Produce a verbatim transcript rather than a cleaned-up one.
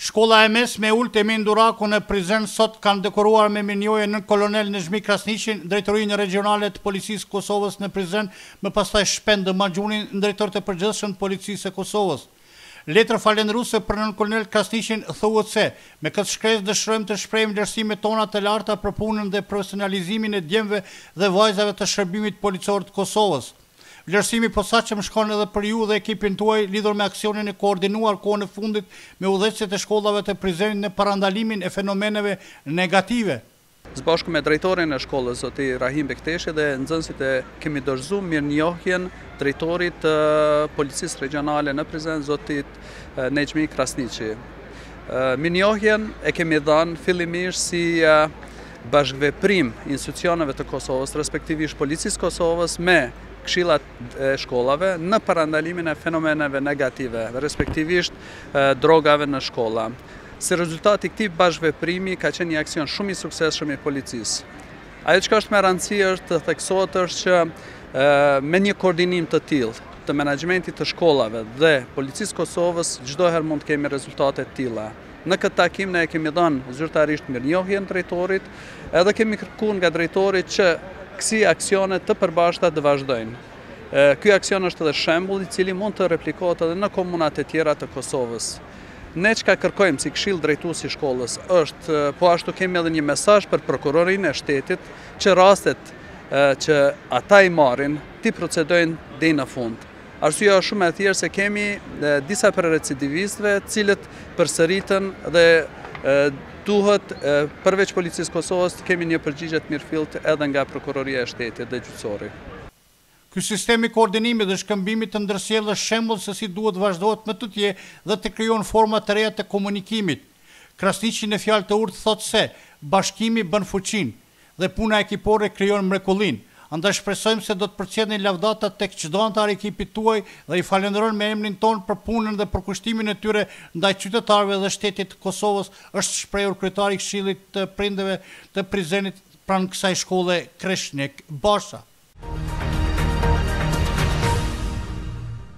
Shkolla e mesme e Ulët Emin Duraku në Prizren sot kanë dekoruar me minjoje nën kolonel Nezhmi Krasniqin, drejtorinë regionale të Policisë Kosovës në Prizren, më pastaj Shpend Dëmagjunin, drejtor të përgjithshëm të Policisë së Kosovës. Letër falendëruese për nën kolonel Krasniqin thuhet se me këtë shkresë dëshirojmë të shprehim vlerësimet tona të larta për punën dhe profesionalizimin e djemve dhe vajzave të shërbimit policor të Kosovës. Vlerësimi posaçëm shkon edhe për ju dhe ekipin tuaj lidhur me aksionin e koordinuar kohën e fundit me udhëheqësit e shkollave të Prizrenit në parandalimin e fenomeneve negative. Së bashku me drejtorin e shkollës, zoti Rahim Bekteshi dhe nxënësit e kemi dorëzuar mirënjohjen drejtorit të Policisë Regionale në Prizren, zotit Nezhmi Krasniqi. Mirënjohjen e kemi dhënë fillimisht si bashkëveprim institucioneve të Kosovës, respektivisht Policisë Kosovës me këshillat e shkollave në parandalimin e fenomeneve negative, respektivisht drogave në shkolla. Si rezultat i këtij bashkëveprimi ka qenë një aksion shumë i suksesshëm i policisë. Ajo që është me rëndësi është të theksohet është që me një koordinim të tillë të menaxhmentit të shkollave dhe Policisë Kosovës çdo herë mund të kemi rezultate të tilla. Në këtë takim ne kemi dhënë zyrtarisht mirënjohjen drejtorit, edhe kemi kërkuar nga drejtori që kësi aksione të përbashkëta të vazhdojnë. Ky aksion është edhe shembull i cili mund të replikohet edhe në komunat e tjera të Kosovës. Ne çka kërkojmë si këshill drejtues i shkollës është, po ashtu kemi edhe një mesazh për prokurorinë e shtetit që rastet që ata i marrin ti procedojnë deri në fund. Arsyeja është shumë e thjeshtë se kemi disa për recidivistëve të cilët përsëritën dhe duhet përveç Policisë Kosovës të kemi një përgjigje të mirëfillt edhe nga Prokuroria e Shtetit dhe gjyqësori. Ky sistem i koordinimit dhe shkëmbimit të ndërsjellë është shembull se si duhet vazhdohet më tutje dhe të krijon forma të reja të komunikimit. Krasniqi në fjalë të urtë thotë se bashkimi bën fuqinë dhe puna ekipore krijon mrekullinë. Andaj shpresojmë se do të përcjellni lavdata tek çdo antar i ekipit tuaj dhe i falenderojmë me emrin tonë për punën dhe për kushtimin e tyre ndaj qytetarëve dhe shtetit të Kosovës, është shprehur kryetari i Këshillit të Prindërve të Prizrenit pranë kësaj shkolle Kreshnik Basha.